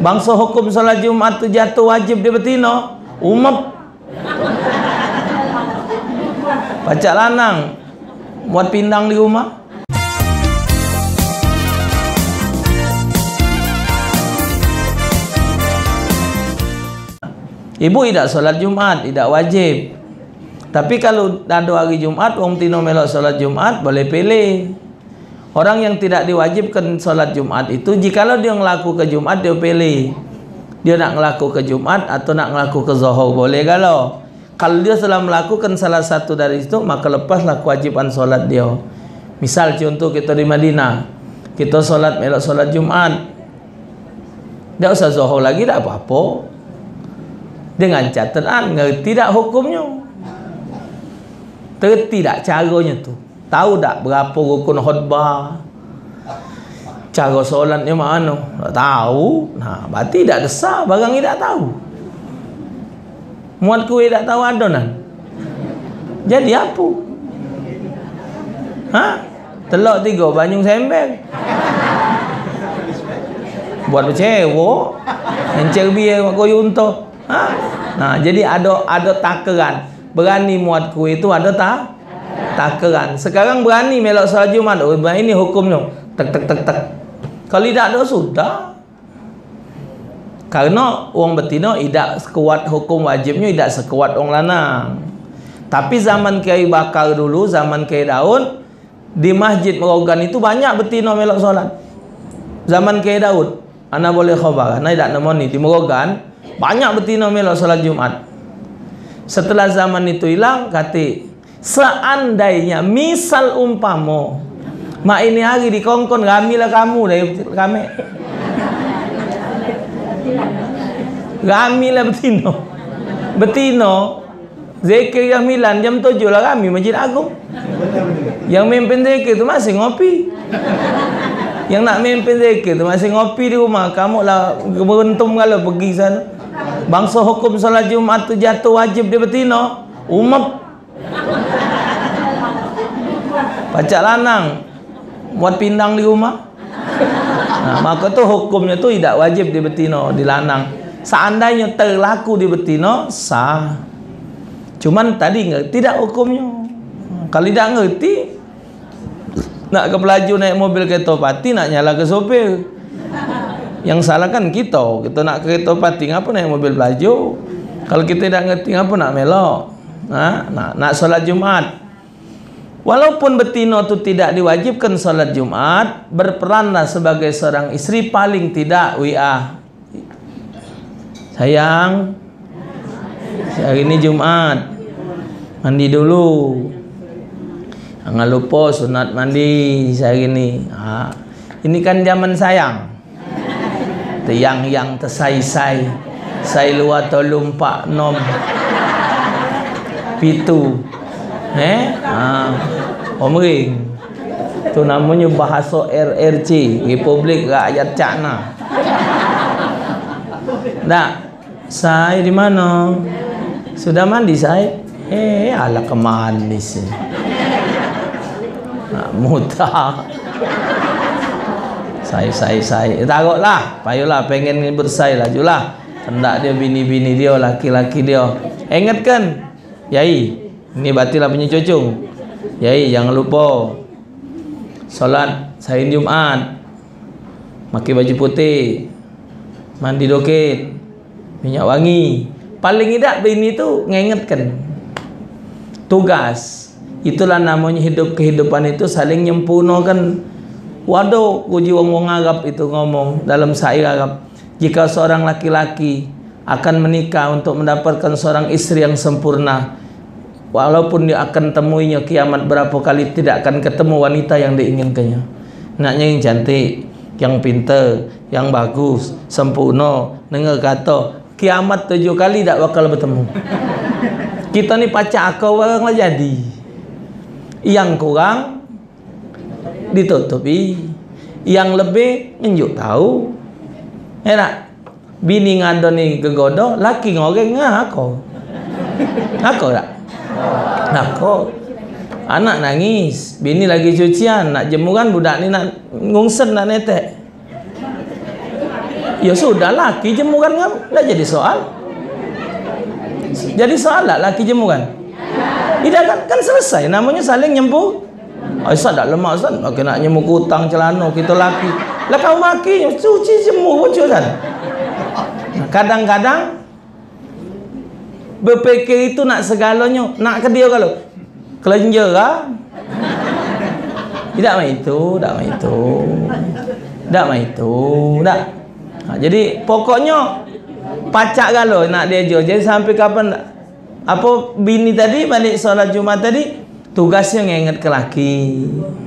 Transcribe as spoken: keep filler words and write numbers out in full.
Bangsa hukum solat Jumat tu jatuh wajib dia betina. Umap. Pacak lanang buat pindang di rumah. Ibu tidak solat Jumat, tidak wajib. Tapi kalau ada hari Jumat, wong tino melok solat Jumat, boleh pilih. Orang yang tidak diwajibkan solat Jumat itu, jikalau dia ngelaku ke Jumat, dia pilih. Dia nak ngelaku ke Jumat atau nak ngelaku ke Zuhur, boleh kalau. Kalau dia telah melakukan salah satu dari itu, maka lepaslah kewajiban solat dia. Misal contoh kita di Madinah, kita solat melok solat Jumat, tidak usah Zuhur lagi, tidak apa-apa. Dengan catatan ngerti tak hukumnya, ngerti tak caranya tu, tahu tak berapa rukun khutbah, cara solatnya mana, tak tahu. Nah, berarti tak desah barang ni tak tahu. Muat kuih tak tahu adonan, jadi apa? Ha? Telok tiga banyung sembel buat bercewok encer biar mak koyo unta. Ha? Nah, jadi ada ada takaran. Berani muat kuih itu ada tak takaran. Sekarang berani melok solat Jumat. Oh, ini hukumnya. Tek tek tek tek. Kalau tidak ada sudah. Karena orang betina tidak sekuat hukum wajibnya, tidak sekuat orang lanang. Tapi zaman Kiai Bakar dulu, zaman Kiai Daud, di Masjid Merogan itu banyak betina melok solat. Zaman Kiai Daud, ana boleh khabar, ana tidak nemoni di Merogan, banyak betina melok solat Jumat. Setelah zaman itu hilang, kata seandainya misal umpamo mak ini hari dikongkon ramilah kamu dari kami, ramilah betino betino zikir jamilan jam tujuh lah kami Masjid Agung. Yang mimpin zikir itu masih ngopi, yang nak mimpin zikir itu masih ngopi di rumah. Kamu lah beruntung kalau pergi sana. Bangsa hukum solat Jumat tu jatuh wajib dia betina. Umap. Pacak lanang buat pindang di rumah. Nah, maka tu hukumnya tu tidak wajib di betina, di lanang. Seandainya terlaku di betina, sah. Cuman tadi ngerti tidak hukumnya. Kalau tidak ngerti, nak ke pelaju naik mobil kereta pati, nak nyala ke sopir. Yang salah kan kita. Kita nak kereta pati, ngapa naik mobil pelaju? Kalau kita tidak ngerti, ngapa nak melok? Nah, nak, nak solat Jumat. Walaupun betina itu tidak diwajibkan solat Jumat, berperanlah sebagai seorang istri, paling tidak W A. Sayang, hari ini Jumat, mandi dulu. Jangan lupa sunat mandi hari ini. Ha, ini kan zaman sayang. Tiang yang tersai-sai, sai luar tolong pak nom pitu. Eh, ha, omring. Tu namanya bahasa R R C, Republik Rakyat China. Dak, saya di mana? Sudah mandi saya? Eh, ala kemana sih? Nak mudah. Saya, saya, saya. Takutlah, payulah, pengen bersai lah, julah. Hendak dia bini-bini dia, laki-laki dia. Ingatkan, Yai, ini batilah punya cucung. Yai, jangan lupa solat hari Jumat, pakai baju putih, mandi doket, minyak wangi. Paling tidak bini itu ngingatkan tugas. Itulah namanya hidup, kehidupan itu saling nyempurnakan. Waduh, uji wong-wong Arab itu ngomong dalam syair Arab, jika seorang laki-laki akan menikah untuk mendapatkan seorang istri yang sempurna, walaupun dia akan temuinya kiamat berapa kali, tidak akan ketemu wanita yang diinginkannya. Naknya yang cantik, yang pintar, yang bagus, sempurna, dengar kata kiamat tujuh kali tak bakal bertemu. Kita ni pacak akau orang lah jadi. Yang kurang ditutupi, yang lebih nunjuk tahu. Enak bini ngado ni gegodo, laki ngoreng ngako. Ngako tak? Ngako. Anak nangis, bini lagi cucian, nak jemuran, budak ni nak ngungsen nak netek. Ya sudah, laki jemuran kamu. Dah jadi soal. Jadi soal lah laki jemuran. Tidak kan, kan selesai. Namanya saling nyempuh. Ustaz tak lemak Ustaz. Maka nak nyemuk kutang celana kita laki. Lah kau maki cuci jemu bocor kan. Kadang-kadang berpikir itu nak segalanya, nak ke dia kalau kelenjer lah. Tidak main itu, tidak main itu. Tidak main itu, tidak. Ha, jadi pokoknya pacak galau nak dia jo. Jadi sampai kapan apa bini tadi balik solat Jumat tadi tugasnya ngingat ke laki.